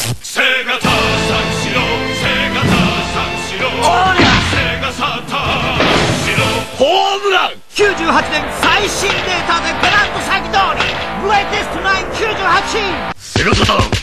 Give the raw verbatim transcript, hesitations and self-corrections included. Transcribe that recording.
セガタ三四郎、セガタ三四郎、セガサタ四郎、ホームラン。 きゅうじゅうはちねん最新データでペナント詐欺通りグレイテストナインきゅうじゅうはち。 セガサタ